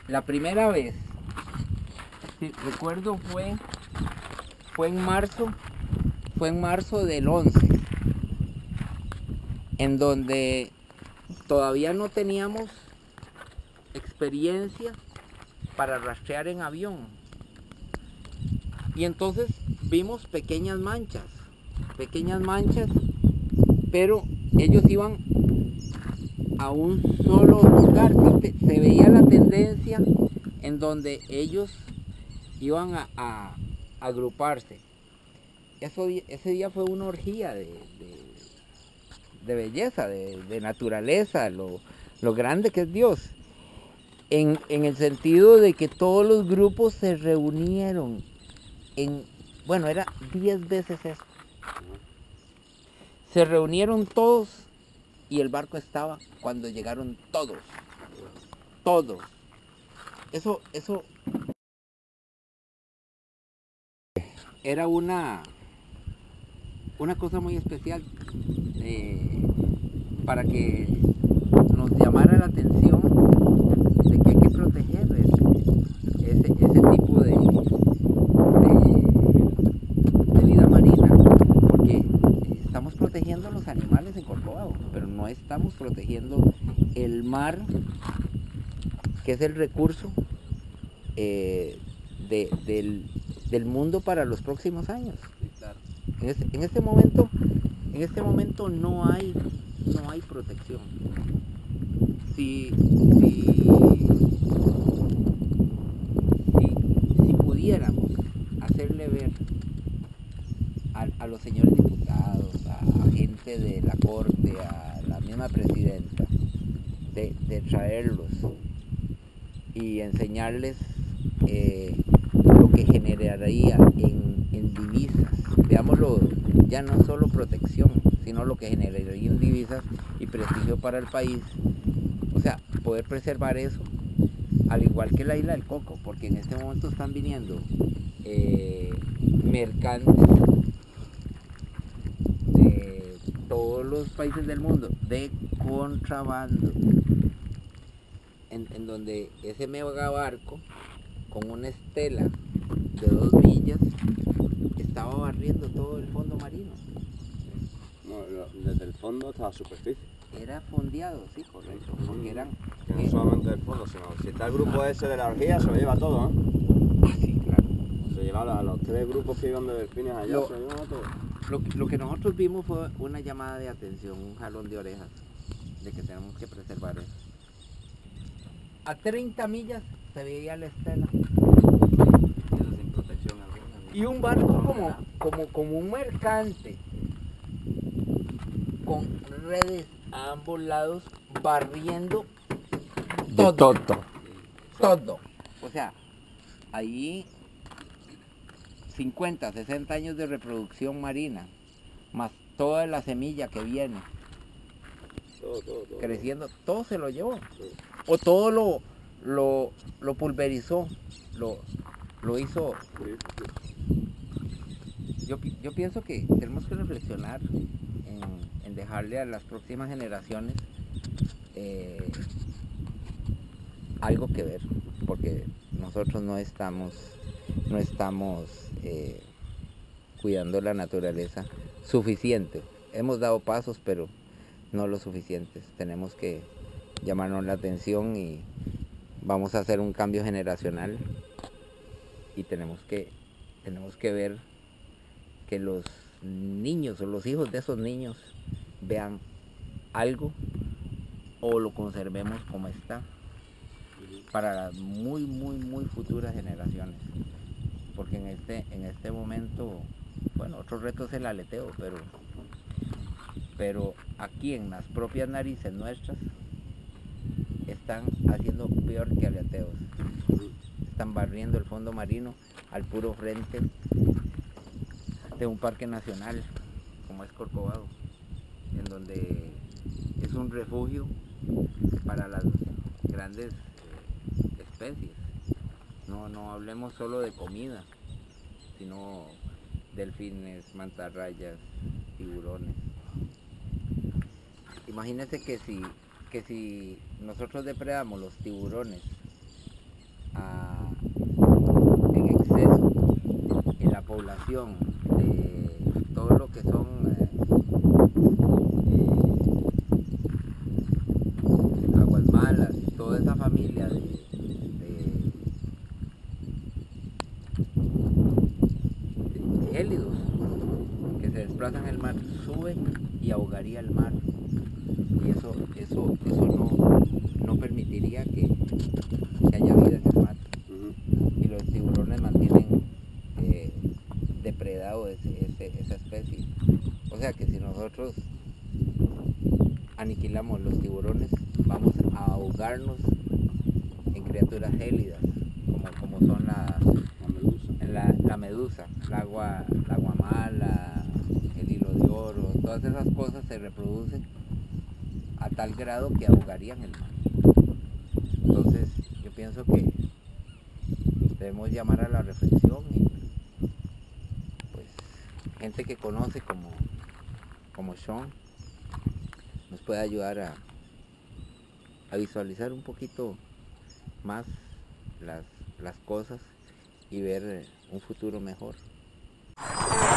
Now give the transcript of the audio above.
La primera vez, sí, recuerdo fue en marzo del 11, en donde todavía no teníamos experiencia para rastrear en avión. Y entonces vimos pequeñas manchas, pero ellos iban a un solo lugar. Se veía la tendencia en donde ellos iban a agruparse. Ese día fue una orgía de belleza, de naturaleza, lo grande que es Dios. En el sentido de que todos los grupos se reunieron bueno, era 10 veces eso. Se reunieron todos y el barco estaba cuando llegaron todos. Todos. Eso era una cosa muy especial para que nos llamara la atención de que hay que proteger ese tipo de vida marina, porque estamos protegiendo a los animales en Corcovado, pero no estamos protegiendo el mar, que es el recurso del mundo para los próximos años. Sí, claro. En este momento no hay protección. Si pudiéramos hacerle ver a los señores diputados, a gente de la corte, a la misma presidenta, de traerlos y enseñarles lo que generaría en divisas. Veámoslo, ya no solo protección, sino lo que generaría en divisas y prestigio para el país. O sea, poder preservar eso, al igual que la isla del Coco, porque en este momento están viniendo mercantes de todos los países del mundo, de contrabando, en donde ese mega barco con una estela de 2 millas estaba barriendo todo el fondo marino. No, desde el fondo hasta la superficie. Era fondeado, sí, correcto, porque eran... Que no solamente del fondo, sino si está el grupo ese de la orgía, se lo lleva todo, ¿eh? Sí, claro. Se lleva a los 3 grupos que iban de delfines allá, se lo llevan a todos. Lo que nosotros vimos fue una llamada de atención, un jalón de orejas, de que tenemos que preservar eso. A 30 millas se veía la estela. Eso sin protección alguna. Y un barco como un mercante, con redes a ambos lados, barriendo todo. Todo. O sea, ahí 50, 60 años de reproducción marina, más toda la semilla que viene Todo. creciendo, todo se lo llevó. O todo lo pulverizó, lo hizo. Yo pienso que tenemos que reflexionar en dejarle a las próximas generaciones algo que ver, porque nosotros no estamos cuidando la naturaleza suficiente. Hemos dado pasos, pero no lo suficientes. Tenemos que llamarnos la atención y vamos a hacer un cambio generacional y tenemos que ver que los niños o los hijos de esos niños vean algo o lo conservemos como está para las muy futuras generaciones, porque en este momento, bueno, otro reto es el aleteo, pero aquí en las propias narices nuestras están haciendo peor que aleteos. Están barriendo el fondo marino al puro frente de un parque nacional como es Corcovado, en donde es un refugio para las grandes especies. No hablemos solo de comida, sino delfines, mantarrayas, tiburones. Imagínense que si nosotros depredamos los tiburones en exceso en la población de todo lo que son aguas malas, toda esa familia de gélidos que se desplazan en el mar, suben y ahogaría el mar. Y eso no permitiría que haya vida en el mar. Y los tiburones mantienen depredado esa especie. O sea que si nosotros aniquilamos los tiburones, vamos a ahogarnos en criaturas gélidas, como son la medusa, el agua mala, el hilo de oro, todas esas cosas se reproducen a tal grado que ahogarían el mar. Entonces yo pienso que debemos llamar a la reflexión y pues gente que conoce como Sean nos puede ayudar a visualizar un poquito más las cosas y ver un futuro mejor.